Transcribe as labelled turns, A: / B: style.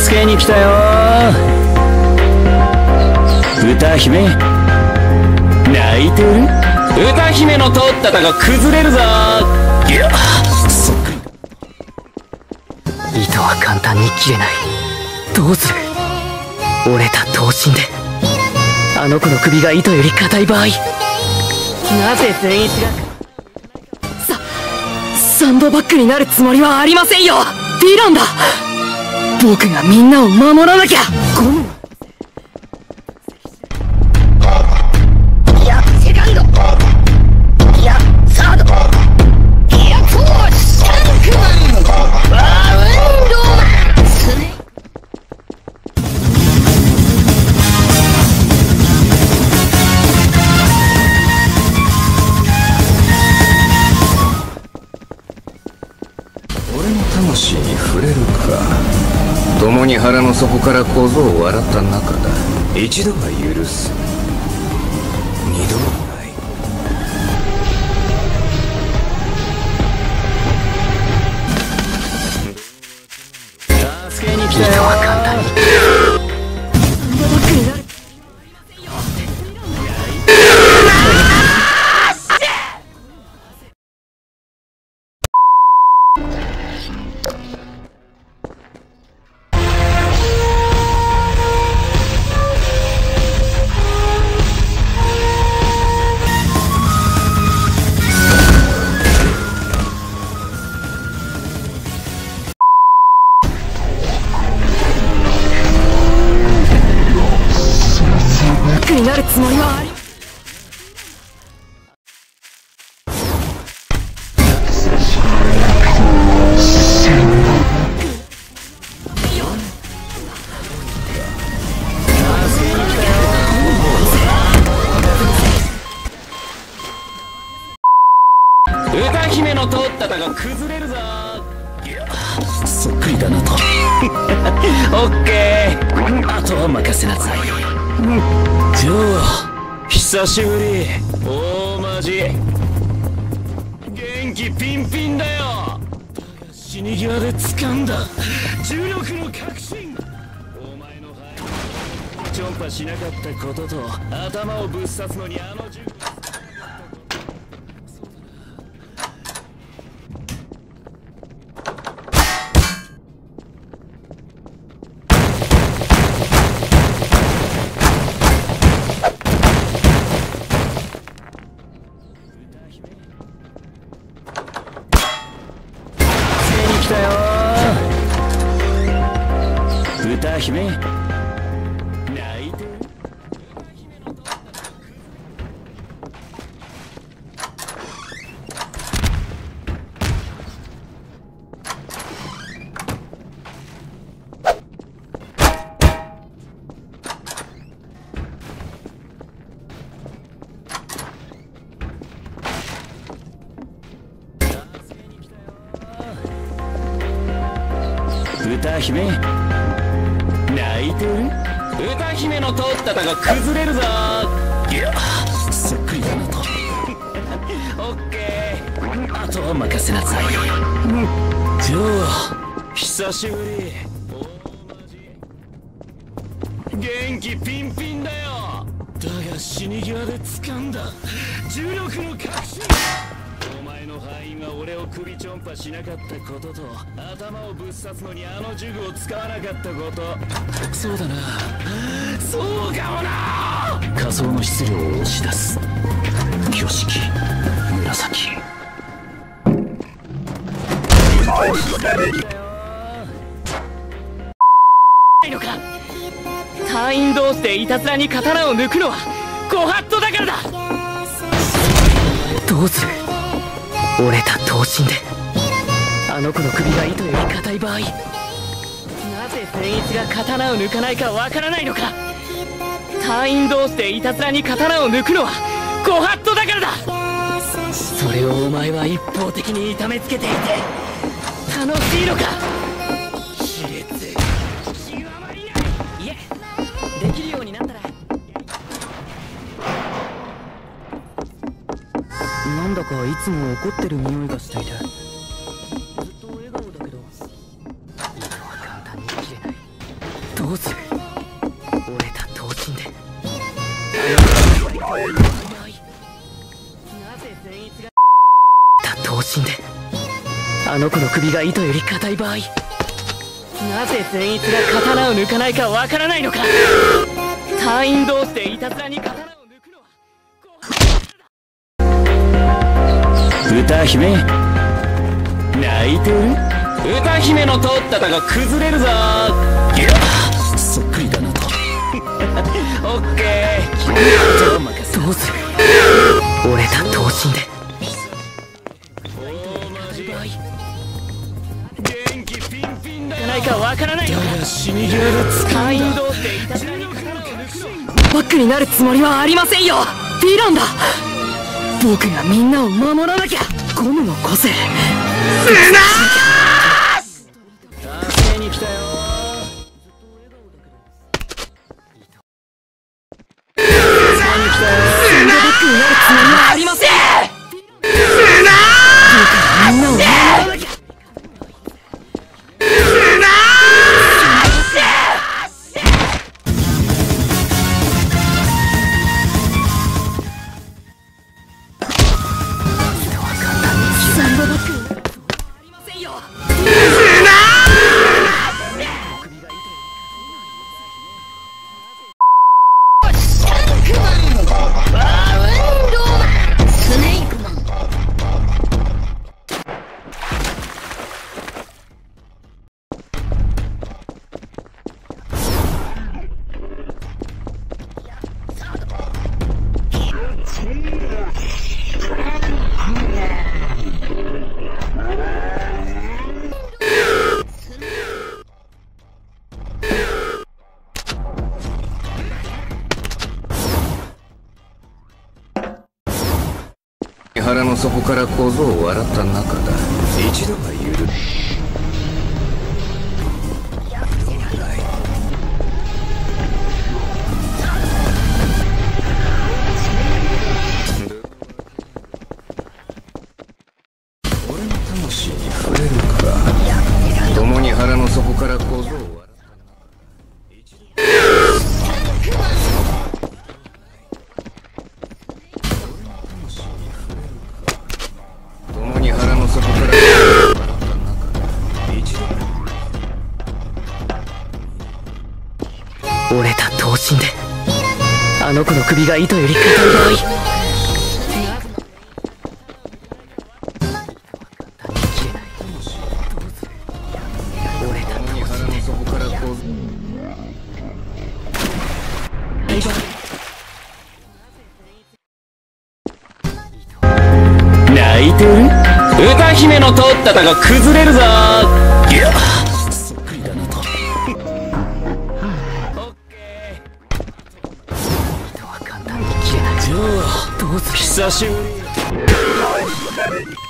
A: 助けに来たよ歌姫。泣いてる？歌姫の通ったたが崩れるぞ。いや、そっくり。
B: 糸は簡単に切れない。どうする？折れた刀身であの子の首が糸より硬い場合、なぜ善逸がサンドバッグになるつもりはありませんよ。ディランだ。僕がみんなを守らなきゃ。ゴムいやセカンド、いやサード、いやフォースタンクマン、バウンドマンスネ
C: 俺の魂に触れるか。共に腹の底から小僧を笑った仲だ。一度は許す、二度はない。
A: 助けに来たよ。
B: 糸は簡単にサンドバッグになる。になるつもりはあり。
A: 歌姫の通ったたが崩れるぞ。いや、そっくりだなと。オッケー、あとは任せなさい。ジョー、久しぶり。大マジ元気ピンピンだよ。だが死に際で掴んだ重力の確信。お前の範囲チョンパしなかったことと、頭をぶっ刺すのにあの銃。来たよ歌姫。泣いてる？歌姫。泣いてる？歌姫の通ったたが崩れるぞ。いや、そっくりだなと。オッケー、あとは任せなさい。ジョー、久しぶり。大マジ元気ピンピンだよ。だが死に際で掴んだ重力の確信。お前の敗因は俺を首ちょんぱしなかったことと、頭をぶっ刺すのにあの呪具を使わなかったこと。そうだな、そうかもな。仮想の質量を押し出す。挙式紫。ないのか。隊員同士でいたずらに刀を抜くのはご法度だからだ。
B: どうする？折れた刀身であの子の首が糸より硬い場合、なぜ善逸が刀を抜かないかわからないのか。隊員同士でいたずらに刀を抜くのはご法度だからだ。それをお前は一方的に痛めつけていて楽しいのか。卑劣極まりない。いえ、できるようになったら。なんだかいつも怒ってる匂いがしていて、ずっと笑顔だけど糸は簡単に切れない。 どうする。折れた刀身で刀身であの子の首が糸より硬い場合、なぜ善逸が刀を抜かないかわからないのか。隊員同士でいたずらに刀を抜くのは
A: 歌姫泣いてる。歌姫の通ったたが崩れるぞ。いやそっくりだなと。オッケー、君は任せ。
B: どうする。折れた刀身で
A: 元気ピンピンだよ。
B: ないかわからないのか。
A: 死に際がつく
B: 隊員同士でいたずらに刀を抜くの。バックになるつもりはありませんよ。ヴィランだ。僕がみんなを守らなきゃ。ゴムの個性助けに来たよ。助けに来たよ。そんなバックになるつもりはありません。僕がみんなを守らなきゃ。
C: 腹の底から小僧を笑った仲だ。一度は許す。俺の魂に触れるか。共に腹の底から小僧を笑った仲だ。
B: 折れた刀身であの子の首が糸より硬い場合、折れた刀身で
A: 泣いてる。歌姫の通ったたが崩れるぞ。いやそっくりだなと。
B: 糸は簡単に切れない。
A: どうする。久しぶり。